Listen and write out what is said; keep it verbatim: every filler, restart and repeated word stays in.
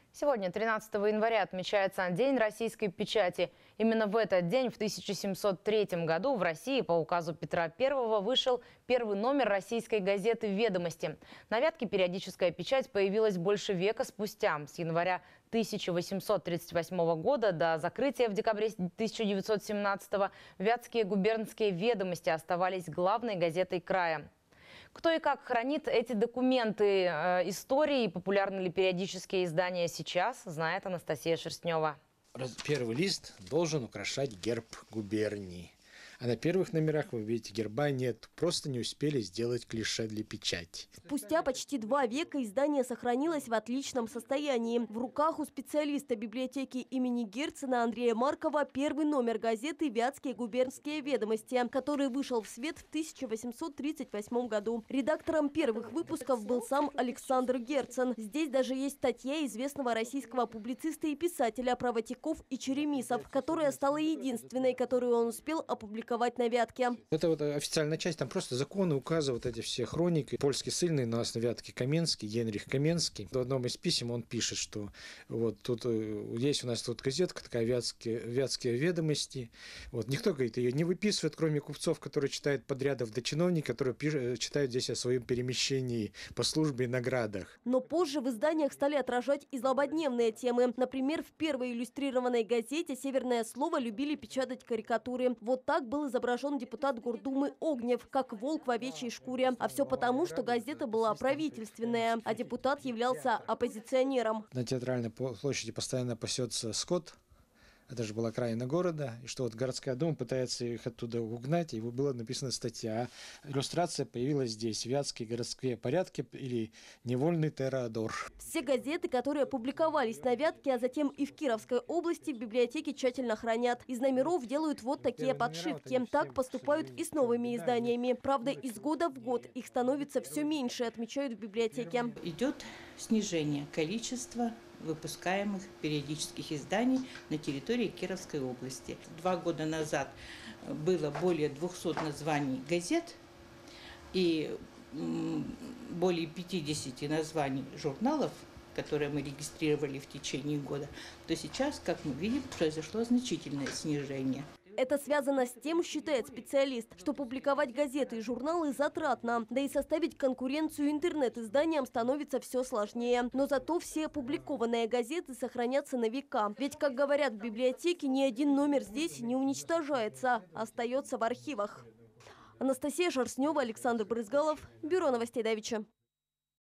Сегодня, тринадцатого января, отмечается День российской печати. Именно в этот день, в тысяча семьсот третьем году, в России по указу Петра Первого вышел первый номер российской газеты «Ведомости». На Вятке периодическая печать появилась больше века спустя. С января тысяча восемьсот тридцать восьмого года до закрытия в декабре тысяча девятьсот семнадцатого вятские губернские «Ведомости» оставались главной газетой края. Кто и как хранит эти документы э, истории и популярны ли периодические издания сейчас, знает Анастасия Шерстнева. Первый лист должен украшать герб губернии. А на первых номерах, вы видите, герба нет. Просто не успели сделать клише для печати. Спустя почти два века издание сохранилось в отличном состоянии. В руках у специалиста библиотеки имени Герцена Андрея Маркова первый номер газеты «Вятские губернские ведомости», который вышел в свет в тысяча восемьсот тридцать восьмом году. Редактором первых выпусков был сам Александр Герцен. Здесь даже есть статья известного российского публициста и писателя Правотеков и Черемисов, которая стала единственной, которую он успел опубликовать на Вятке. Это вот официальная часть, там просто законы, указы, вот эти все хроники. Польский ссыльный у нас на Вятке Каменский, Генрих Каменский. В одном из писем он пишет, что вот тут есть у нас тут газетка такая «Вятские, Вятские ведомости». Вот никто, говорит, ее не выписывает, кроме купцов, которые читают подрядов, до чиновников, которые пишут, читают здесь о своем перемещении по службе и наградах. Но позже в изданиях стали отражать и злободневные темы. Например, в первой иллюстрированной газете «Северное слово» любили печатать карикатуры. Вот так был изображен депутат Гордумы Огнев, как волк в овечьей шкуре. А все потому, что газета была правительственная, а депутат являлся оппозиционером. На Театральной площади постоянно пасется скот. Это же была окраина города, и что вот городская дума пытается их оттуда угнать, и была написана статья. Иллюстрация появилась здесь. «Вятские городские порядки» или «Невольный Теодор». Все газеты, которые публиковались на Вятке, а затем и в Кировской области, в библиотеке тщательно хранят. Из номеров делают вот такие подшивки. Так поступают и с новыми изданиями. Правда, из года в год их становится все меньше, отмечают в библиотеке. Идет снижение количества выпускаемых периодических изданий на территории Кировской области. Два года назад было более двухсот названий газет и более пятидесяти названий журналов, которые мы регистрировали в течение года, то сейчас, как мы видим, произошло значительное снижение. Это связано с тем, считает специалист, что публиковать газеты и журналы затратно, да и составить конкуренцию интернет-изданиям становится все сложнее. Но зато все опубликованные газеты сохранятся на века. Ведь, как говорят в библиотеке, ни один номер здесь не уничтожается, а остается в архивах. Анастасия Шерстнева, Александр Брызгалов, Бюро новостей Давича.